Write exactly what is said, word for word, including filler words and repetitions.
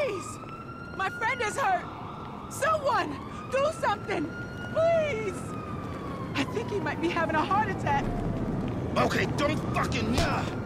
Please! My friend is hurt! Someone! Do something! Please! I think he might be having a heart attack. Okay, don't fucking... Uh.